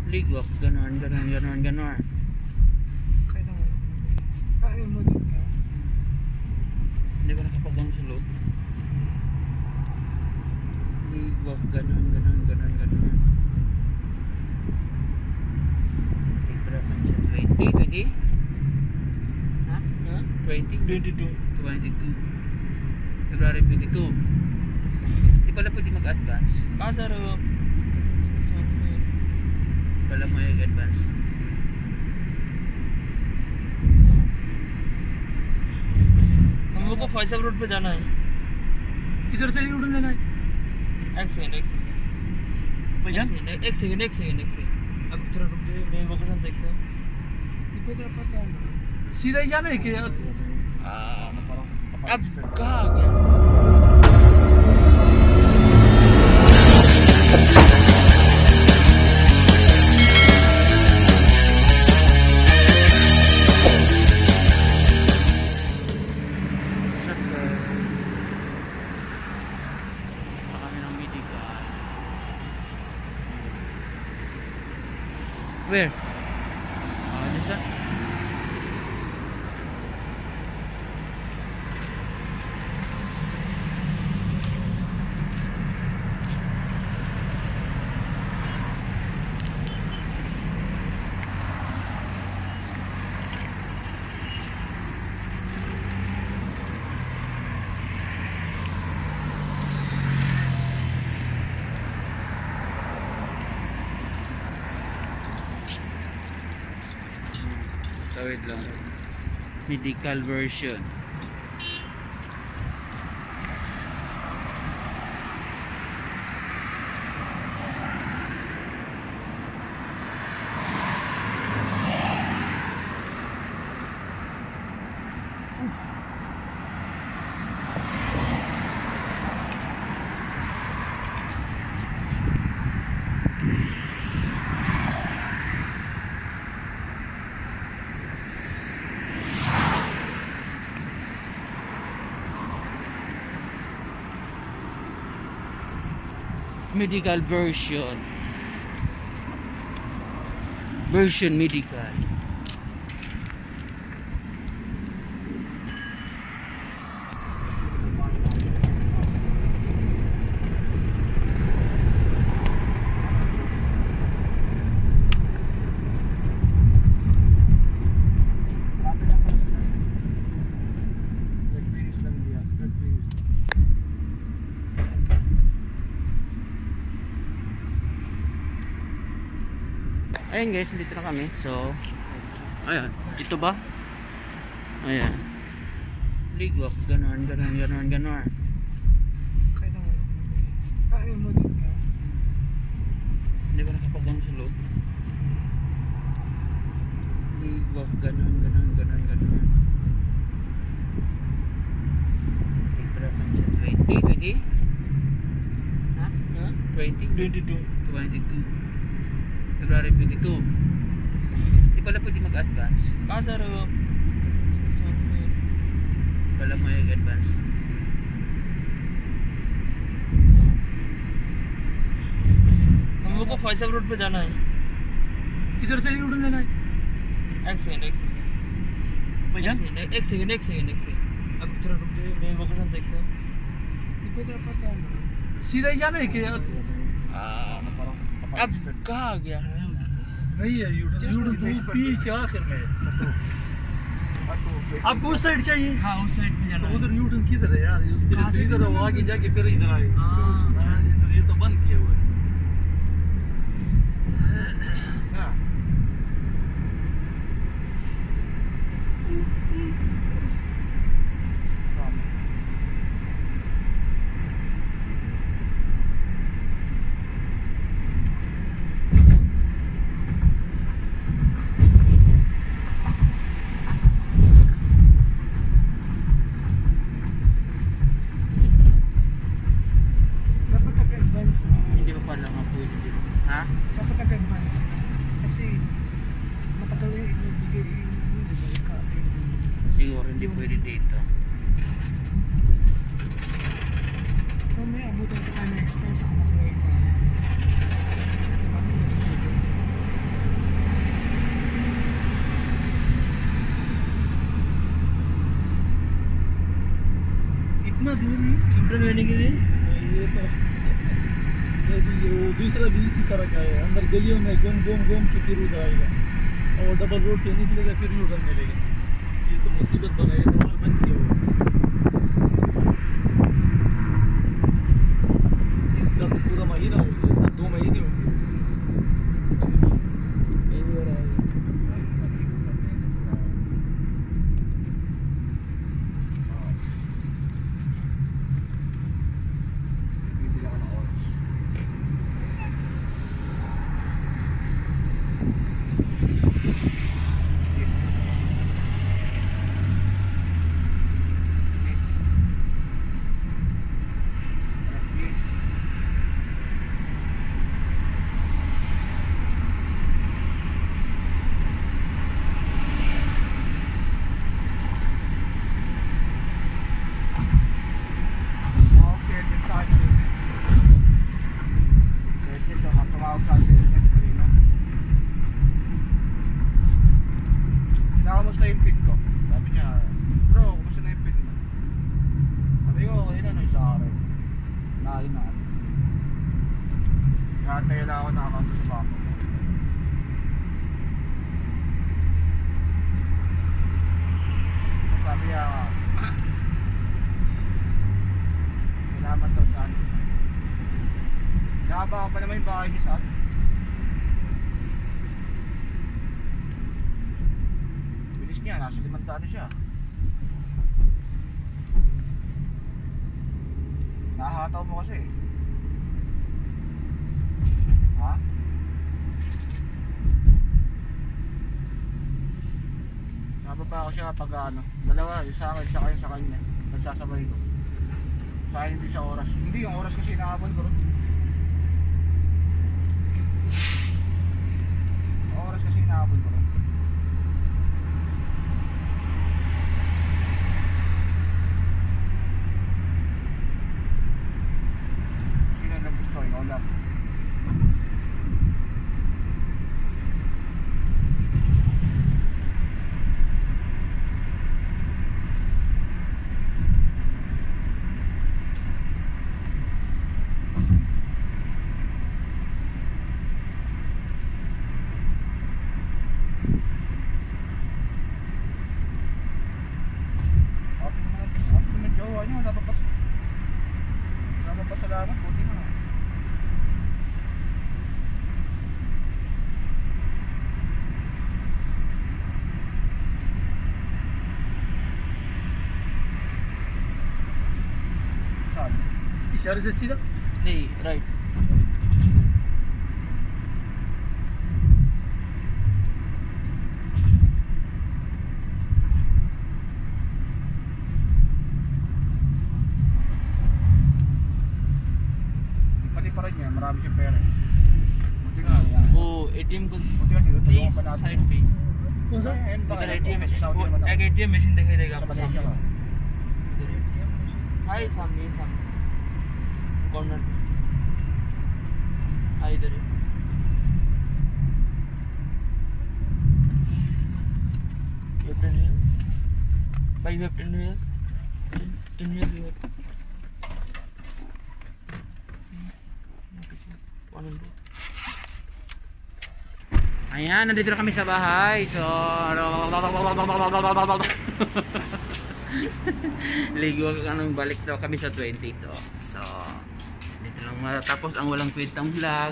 Ligwak, ganon. Kailangan. Ayaw mo din ka. Hindi ko nakapagawang sa loob. Ligwak, ganon. Libra Sunset 20? Ha? 22. February 22. Di pala pwede mag-advance. Kasaro. Pala mo yung advance. हम लोग को फैसल रोड पे जाना है इधर से ही उड़ने जाना है। एक सेकंड अब थोड़ा रुक जाइए मैं लोकेशन देखता हूँ सीधा ही जाना है कि अब कहाँ आ गया Where? This one? Wait lang. Medical version. Medical version medical. Ayan guys, dito na kami. So, ayan. Ito ba? Ayan. Ligwak, ganon. Kailangan. Ayaw mo din ka. Hindi ko nakapagawang sa loob. Ligwak, ganon. Libra Sunset 20? Ha? 22. February 22. Di pala pwede mag-advance. Kasaro. Pala mo yung advance. हम लोग को फैसल रोड पे जाना है इधर से ही उड़ने जाना है। एक सेकंड अब थोड़ा रुक जाइए मैं लोकेशन देखता हूँ सीधा ही जाना है कि अब कहाँ आ गया नहीं है यूट्यूब पीछे आखिर में। आपको उस साइड चाहिए? हाँ उस साइड पे जाना तो उधर न्यूटन किधर है यार? उसके लिए इधर वो आगे जाके फिर इधर आएगा। इधर ये तो बंद किया हुआ है। Hindi pa pala nga pwede dito. Ha? dapat nag-advance kasi matagal yung ibigay di ba ikain Siguro hindi pwede dito. mamaya abutin ko tayo na express ako makuha pa sa kami na sige ना दूर नहीं इंटर लेने के लिए ये तो ये दूसरा भी इसी तरह का है अंदर गलियों में घूम घूम घूम के फिर उधर आएगा और डबल रोड पे निकलेगा फिर उधर मिलेगा ये तो मुसीबत बनाई है तो बंद किया हुआ इसका तो पूरा महीना हो गया 2 महीने हो गए Kamusta yung pin ko? Sabi niya, bro, kamusta na yung pin mo? Sabi ko, okay na, no, isa akin. Nahin na. Kaya tayo lang ako nakakanto sa bako. So, sabi niya, salamat daw sa akin. Nakaba pa naman yung bahay niya sa akin. Niya, nasa 5 siya. Nakakataw mo kasi. Ha? Nababa ako siya pag ano, dalawa, yung sa akin, saka yung sa kanya. Nagsasabay ko. Sa akin hindi sa oras. Hindi, yung oras kasi inaabon ko rin. Yung oras kasi inaabon ko rin. Gusto ikaw lang. Ako naman jowa nyo, wala pa salamat, buti na. इशारे से सीधा नहीं right Paliparan niya, marami siyang pera. Buti nga. वो ATM को Buti nga, tinutulungan pa natin. Side पे कौन सा इधर ATM Sa Saudi naman ako. एक एटीएम मशीन दिखाई देगा Sa आपको Malaysia सामने ka. इधर एटीएम मशीन हाय सामने कॉर्नर पे हाँ इधर है भाई वेप्टन Ayan, nandito na kami sa bahay. So, ligo anong balik daw kami sa 20 to. So, dito lang matatapos ang walang kwentang vlog.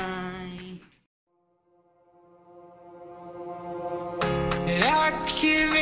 Bye! I give